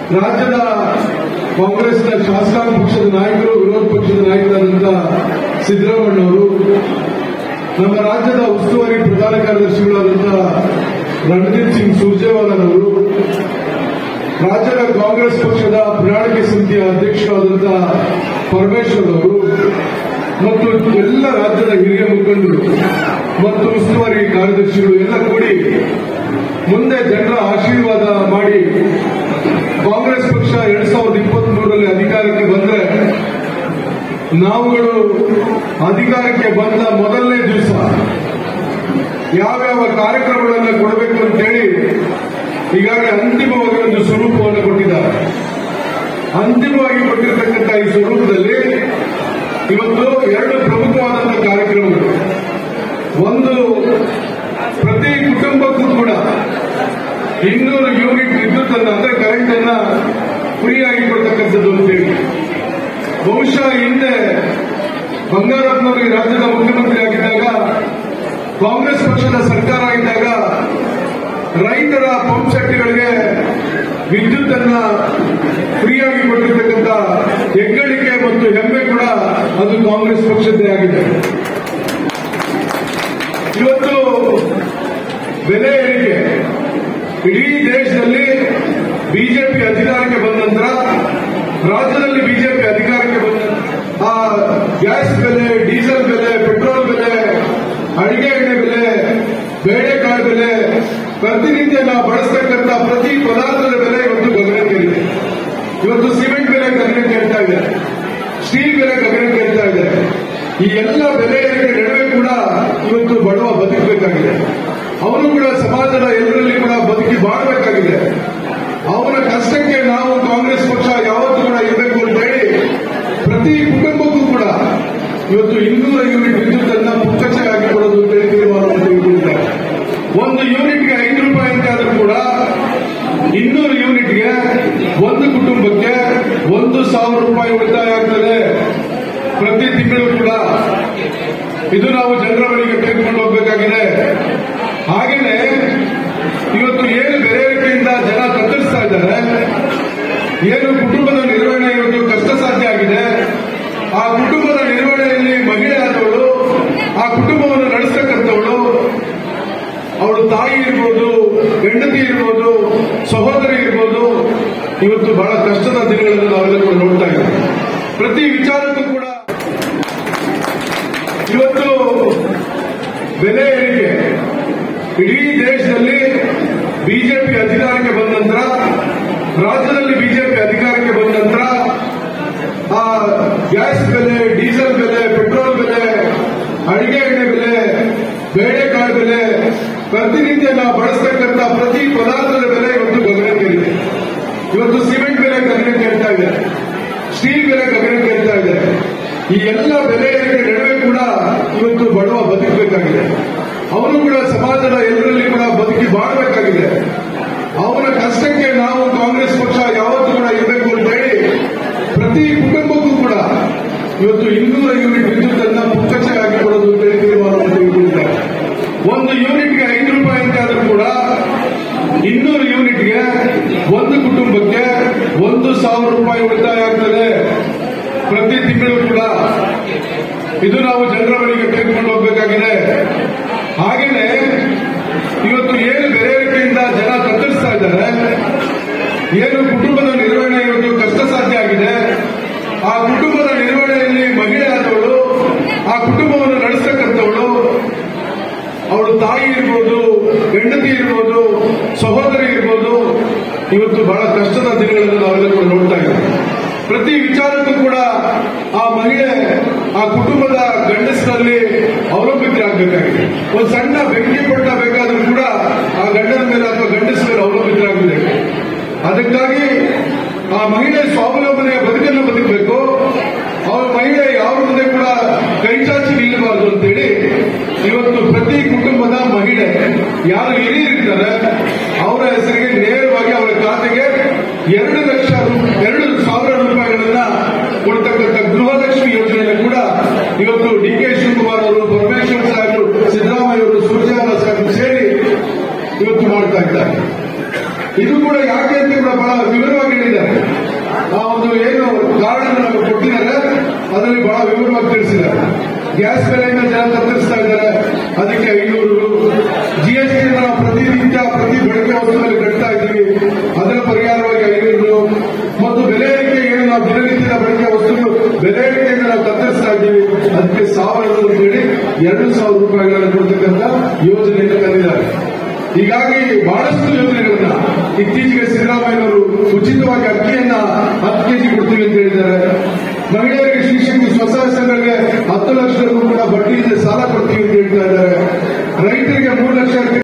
ರಾಜ್ಯದ ಕಾಂಗ್ರೆಸ್ನ ಶಾಸಕಾಂಗ ಪಕ್ಷದ ನಾಯಕರು, ವಿರೋಧ ಪಕ್ಷದ ನಾಯಕರಾದಂತಹ ಸಿದ್ದರಾಮಯ್ಯನವರು, ನಮ್ಮ ರಾಜ್ಯದ ಉಸ್ತುವಾರಿ ಪ್ರಧಾನ ಕಾರ್ಯದರ್ಶಿಗಳಾದಂತಹ ರಣದೀಪ್ ಸಿಂಗ್ ಸುರ್ಜೇವಾಲಾರವರು, ರಾಜ್ಯದ ಕಾಂಗ್ರೆಸ್ ಪಕ್ಷದ ಪ್ರಣಾಳಿಕೆ ಸಮಿತಿಯ ಅಧ್ಯಕ್ಷರಾದಂತಹ ಪರಮೇಶ್ವರ್ ಅವರು ಮತ್ತು ಎಲ್ಲ ರಾಜ್ಯದ ಹಿರಿಯ ಮುಖಂಡರು ಮತ್ತು ಉಸ್ತುವಾರಿ ಕಾರ್ಯದರ್ಶಿಗಳು ಎಲ್ಲ ಕೂಡಿ ಮುಂದೆ ಜನರ ಆಶೀರ್ವಾದ ಮಾಡಿ ಕಾಂಗ್ರೆಸ್ ಪಕ್ಷ 2023ರಲ್ಲಿ ಅಧಿಕಾರಕ್ಕೆ ಬಂದರೆ ನಾವುಗಳು ಅಧಿಕಾರಕ್ಕೆ ಬಂದ ಮೊದಲನೇ ದಿವಸ ಯಾವ್ಯಾವ ಕಾರ್ಯಕ್ರಮಗಳನ್ನು ಕೊಡಬೇಕು ಅಂತ ಹೇಳಿ ಈಗಾಗಲೇ ಅಂತಿಮವಾಗಿ ಒಂದು ಸ್ವರೂಪವನ್ನು ಕೊಟ್ಟಿದ್ದಾರೆ. ಅಂತಿಮವಾಗಿ ಕೊಟ್ಟಿರತಕ್ಕಂಥ ಈ ಸ್ವರೂಪದಲ್ಲಿ ಇವತ್ತು ಎರಡು ಪ್ರಮುಖವಾದಂತಹ ಕಾರ್ಯಕ್ರಮಗಳು. ಒಂದು, ಪ್ರತಿ ಕುಟುಂಬಕ್ಕೂ ಕೂಡ 200 ಯೂನಿಟ್ ವಿದ್ಯುತ್ ಅನ್ನು ಅಂದ್ರೆ ಕರೆಂಟ್ ಅನ್ನ ಫ್ರೀಯಾಗಿ ಕೊಡ್ತಕ್ಕಂಥದ್ದು ಅಂತೇಳಿ. ಬಹುಶಃ ಹಿಂದೆ ಬಂಗಾರಪ್ಪನವರು ಈ ರಾಜ್ಯದ ಮುಖ್ಯಮಂತ್ರಿ ಆಗಿದ್ದಾಗ, ಕಾಂಗ್ರೆಸ್ ಪಕ್ಷದ ಸರ್ಕಾರ ಇದ್ದಾಗ ರೈತರ ಪಂಪ್ ಸೆಟ್ಗಳಿಗೆ ವಿದ್ಯುತ್ ಅನ್ನ ಫ್ರೀಯಾಗಿ ಕೊಟ್ಟಿರ್ತಕ್ಕಂಥ ಹೆಗ್ಗಳಿಕೆ ಮತ್ತು ಹೆಮ್ಮೆ ಕೂಡ ಅದು ಕಾಂಗ್ರೆಸ್ ಪಕ್ಷದ್ದೇ ಆಗಿದೆ. ಇವತ್ತು ಬೆಲೆ ಏರಿಕೆ ಇಡೀ ದೇಶದಲ್ಲಿ ಬಿಜೆಪಿ ಅಧಿಕಾರಕ್ಕೆ ಬಂದ ನಂತರ, ರಾಜ್ಯದಲ್ಲಿ ಬಿಜೆಪಿ ಅಧಿಕಾರಕ್ಕೆ ಬಂದ ಆ ಗ್ಯಾಸ್ ಬೆಲೆ, ಡೀಸೆಲ್ ಬೆಲೆ, ಪೆಟ್ರೋಲ್ ಬೆಲೆ, ಅಡಿಗೆ ಎಣ್ಣೆ ಬೆಲೆ, ಬೇಳೆಕಾಳು ಬೆಲೆ, ಪ್ರತಿನಿತ್ಯ ನಾವು ಬಳಸತಕ್ಕಂಥ ಪ್ರತಿ ಪದಾರ್ಥದ ಬೆಲೆ ಇವತ್ತು ಗಗನಕ್ಕೇರಿದೆ. ಇವತ್ತು ಸಿಮೆಂಟ್ ಬೆಲೆ ಗಗನಕ್ಕೇರ್ತಾ ಇದೆ, ಸ್ಟೀಲ್ ಬೆಲೆ ಗಗನಕ್ಕೇರ್ತಾ ಇದೆ. ಈ ಎಲ್ಲ ಬೆಲೆ ಏರಿಕೆ ನಡುವೆ ಕೂಡ ಇವತ್ತು ಬಡವ ಬದುಕಬೇಕಾಗಿದೆ. ಅವನು ಕೂಡ ಸಮಾಜದ ಎಲ್ಲರಲ್ಲಿ ಕೂಡ ಬದುಕಿ ಬಾಳಬೇಕಾಗಿದೆ. ಅವನ ಕಷ್ಟಕ್ಕೆ ನಾವು ಕಾಂಗ್ರೆಸ್ ಪಕ್ಷ ಯಾವತ್ತೂ ಕೂಡ ಇರಬೇಕು ಅಂತ ಹೇಳಿ ಪ್ರತಿ ಕುಟುಂಬಕ್ಕೂ ಕೂಡ ಇವತ್ತು 200 ಯೂನಿಟ್ ವಿದ್ಯುತ್ ಅನ್ನ ಪುಕ್ಕಚ್ಚಗಾಗಿ ಕೊಡೋದು ಅಂತ ಹೇಳಿ ತೀರ್ಮಾನವನ್ನು ತೆಗೆದುಕೊಂಡಿದ್ದಾರೆ. ಒಂದು ಯೂನಿಟ್ಗೆ 5 ರೂಪಾಯಿ ಅಂತಾದ್ರೂ ಕೂಡ 200 ಯೂನಿಟ್ಗೆ ಒಂದು ಕುಟುಂಬಕ್ಕೆ 1,000 ರೂಪಾಯಿ ಉಳಿತಾಯ ಆಗ್ತದೆ ಪ್ರತಿ ತಿಂಗಳು ಕೂಡ. ಇದು ನಾವು ಜನರ ಬಳಿಗೆ ತೆಗೆದುಕೊಂಡು ಹೋಗಬೇಕಾಗಿದೆ. ಹಾಗೆಯೇ ಇವತ್ತು ಏನು ಬೆಲೆ ಏರಿಕೆಯಿಂದ ಜನ ತತ್ತರಿಸ್ತಾ ಇದ್ದಾರೆ, ಏನು ಕುಟುಂಬದ ನಿರ್ವಹಣೆ ಇವತ್ತು ಕಷ್ಟ ಸಾಧ್ಯ ಆಗಿದೆ, ಆ ಕುಟುಂಬದ ನಿರ್ವಹಣೆಯಲ್ಲಿ ಮಹಿಳೆ ಆದವಳು, ಆ ಕುಟುಂಬವನ್ನು ನಡೆಸತಕ್ಕಂಥವಳು, ಅವಳು ತಾಯಿ ಇರ್ಬೋದು, ಹೆಂಡತಿ ಇರ್ಬೋದು, ಸಹೋದರಿ ಇರ್ಬೋದು, ಇವತ್ತು ಬಹಳ ಕಷ್ಟದ ದಿನಗಳನ್ನು ನಾವೆಲ್ಲ ಕೂಡ ನೋಡ್ತಾ ಇದ್ದೀವಿ. ಪ್ರತಿ ವಿಚಾರಕ್ಕೂ ಕೂಡ ಇವತ್ತು ಬೆಲೆ ಏರಿಕೆ ಇಡೀ ದೇಶದಲ್ಲಿ ಬಿಜೆಪಿ ಅಧಿಕಾರಕ್ಕೆ ಬಂದ ನಂತರ, ರಾಜ್ಯದಲ್ಲಿ ಬಿಜೆಪಿ ಅಧಿಕಾರಕ್ಕೆ ಬಂದ ನಂತರ ಆ ಗ್ಯಾಸ್ ಬೆಲೆ, ಡೀಸೆಲ್ ಬೆಲೆ, ಪೆಟ್ರೋಲ್ ಬೆಲೆ, ಅಡಿಗೆ ಎಣ್ಣೆ ಬೆಲೆ, ಬೇಳೆಕಾಳು ಬೆಲೆ, ಪ್ರತಿನಿತ್ಯ ನಾವು ಬಳಸತಕ್ಕಂಥ ಪ್ರತಿ ಪದಾರ್ಥದ ಬೆಲೆ ಇವತ್ತು ಗಗನಕ್ಕೇರಿದೆ. ಇವತ್ತು ಸಿಮೆಂಟ್ ಬೆಲೆ ಗಗನಕ್ಕೇರ್ತಾ ಇದೆ, ಸ್ಟೀಲ್ ಬೆಲೆ ಗಗನಕ್ಕೇರ್ತಾ ಇದೆ. ಈ ಎಲ್ಲ ಬೆಲೆ ಏರಿಕೆ ನಡುವೆ ಕೂಡ ಇವತ್ತು ಬಡವ ಬದುಕಬೇಕಾಗಿದೆ. ಅವನು ಕೂಡ ಸಮಾಜದ ಎಲ್ಲರಲ್ಲಿ ಕೂಡ ಬದುಕಿ ಬಾಳಬೇಕಾಗಿದೆ. ಅವನ ಕಷ್ಟಕ್ಕೆ ನಾವು ಕಾಂಗ್ರೆಸ್ ಪಕ್ಷ ಯಾವತ್ತೂ ಕೂಡ ಇರಬೇಕು ಅಂತ ಹೇಳಿ ಪ್ರತಿ ಕುಟುಂಬಕ್ಕೂ ಕೂಡ ಇವತ್ತು 200 ಯೂನಿಟ್ ವಿದ್ಯುತ್ ಅನ್ನ ಪುಕ್ಕಚ್ಚಗಾಗಿ ಕೊಡೋದು ಅಂತ ಹೇಳಿ ತೀರ್ಮಾನವನ್ನು ತೆಗೆದುಕೊಂಡಿದ್ದಾರೆ. ಒಂದು ಯೂನಿಟ್ಗೆ 5 ರೂಪಾಯಿ ಅಂತಾದ್ರೂ ಕೂಡ 200 ಯೂನಿಟ್ಗೆ ಒಂದು ಕುಟುಂಬಕ್ಕೆ 1,000 ರೂಪಾಯಿ ಉಳಿತಾಯ ಆಗ್ತದೆ ಪ್ರತಿ ತಿಂಗಳು ಕೂಡ. ಇದು ನಾವು ಜನರ ಬಳಿಗೆ ತೆಗೆದುಕೊಂಡು ಹೋಗಬೇಕಾಗಿದೆ. ಹಾಗೆಯೇ ಇವತ್ತು ಏನು ಬೆಲೆ ಏರಿಕೆಯಿಂದ ಜನ ತತ್ತರಿಸ್ತಾ ಇದ್ದಾರೆ, ಏನು ಕುಟುಂಬದ ನಿರ್ವಹಣೆ ಇವತ್ತು ಕಷ್ಟ ಸಾಧ್ಯ ಆಗಿದೆ, ಆ ಕುಟುಂಬದ ನಿರ್ವಹಣೆಯಲ್ಲಿ ಮಹಿಳೆ ಆದವಳು, ಆ ಕುಟುಂಬವನ್ನು ನಡೆಸತಕ್ಕಂಥವಳು, ಅವಳು ತಾಯಿ ಇರ್ಬೋದು, ಹೆಂಡತಿ ಇರ್ಬೋದು, ಸಹೋದರಿ ಇರ್ಬೋದು, ಇವತ್ತು ಬಹಳ ಕಷ್ಟದ ದಿನಗಳನ್ನು ನಾವೆಲ್ಲ ಕೂಡ ನೋಡ್ತಾ ಇದ್ದೀವಿ. ಪ್ರತಿ ವಿಚಾರಕ್ಕೂ ಕೂಡ ಆ ಮಹಿಳೆ ಆ ಕುಟುಂಬದ ಗಂಡಸರಲ್ಲಿ ಅವಲಂಬಿತರಾಗಬೇಕಾಗಿದೆ. ಒಂದು ಸಣ್ಣ ಬೆಂಕಿ ಪಟ್ಟ ಬೇಕಾದ್ರೂ ಕೂಡ ಆ ಗಂಡನ ಮೇಲೆ ಅಥವಾ ಗಂಡಸ ಮೇಲೆ ಅವಲಂಬಿತರಾಗಬೇಕು. ಅದಕ್ಕಾಗಿ ಆ ಮಹಿಳೆ ಸ್ವಾವಲಂಬನೆಯ ಬದುಕನ್ನು ಬದುಕಬೇಕು. ಅವರ ಮಹಿಳೆ ಯಾವ ಮುಂದೆ ಕೂಡ ಕೈಚಾಚಿ ನಿಲ್ಲಬಾರದು ಅಂತೇಳಿ ಇವತ್ತು ಪ್ರತಿ ಕುಟುಂಬದ ಮಹಿಳೆ ಯಾರು ಹಿರಿಯರಿರ್ತಾರೆ ಅವರ ಹೆಸರಿಗೆ ನೇರವಾಗಿ ಅವರ ಖಾತೆಗೆ 2,00,000 ರೂಪಾಯಿಗಳನ್ನ ಕೊಡ್ತಕ್ಕಂಥ ಗೃಹಲಕ್ಷ್ಮಿ ಯೋಜನೆಯನ್ನು ಕೂಡ ಇವತ್ತು ಡಿ.ಕೆ. ಶಿವಕುಮಾರ್ ಅವರು, ಪರಮೇಶ್ವರ್ ಸಾಹೇಬರು, ಸಿದ್ದರಾಮಯ್ಯ ಅವರು, ಸುರ್ಜೇವಾಲಾ ಸಾಹೇಬರು ಸೇರಿ ಇವತ್ತು ಮಾಡ್ತಾ ಇದ್ದಾರೆ. ಇದು ಕೂಡ ಯಾಕೆ ಅಂತ ಕೂಡ ಬಹಳ ವಿವರವಾಗಿ ಹೇಳಿದ್ದಾರೆ. ಗ್ಯಾಸ್ ಬೆಲೆಯಿಂದ ಜನ ತತ್ತರಿಸ್ತಾ ಇದ್ದಾರೆ, ಅದಕ್ಕೆ 500 ಜಿಎಸ್ಟಿ ನಾವು ಪ್ರತಿನಿತ್ಯ ಪ್ರತಿ ಬೆಳಗ್ಗೆ ವಸ್ತುಗಳಲ್ಲಿ ಕಟ್ತಾ ಇದ್ದೀವಿ, ಅದರ ಪರಿಹಾರವಾಗಿ 500 ಮತ್ತು ಬೆಲೆ ಏರಿಕೆ ಏನು ನಾವು ದಿನನಿತ್ಯದ ಬಳಕೆ ವಸ್ತುಗಳು ಬೆಲೆ ಏರಿಕೆಯಿಂದ ನಾವು ತತ್ತರಿಸ್ತಾ ಇದ್ದೀವಿ, ಅದಕ್ಕೆ 1000 ಅಂತ ಹೇಳಿ 2,000 ರೂಪಾಯಿಗಳನ್ನು ಕೊಡ್ತಕ್ಕಂಥ ಯೋಜನೆಯನ್ನು ತಂದಿದ್ದಾರೆ. ಹೀಗಾಗಿ ಬಹಳಷ್ಟು ಯೋಜನೆಗಳನ್ನ ಇತ್ತೀಚೆಗೆ ಸಿದ್ದರಾಮಯ್ಯನವರು ಉಚಿತವಾಗಿ ಅಕ್ಕಿಯನ್ನ 10 ಕೆಜಿ ಕೊಡ್ತೀವಿ ಅಂತ ಹೇಳಿದ್ದಾರೆ. ಮಹಿಳೆಯರಿಗೆ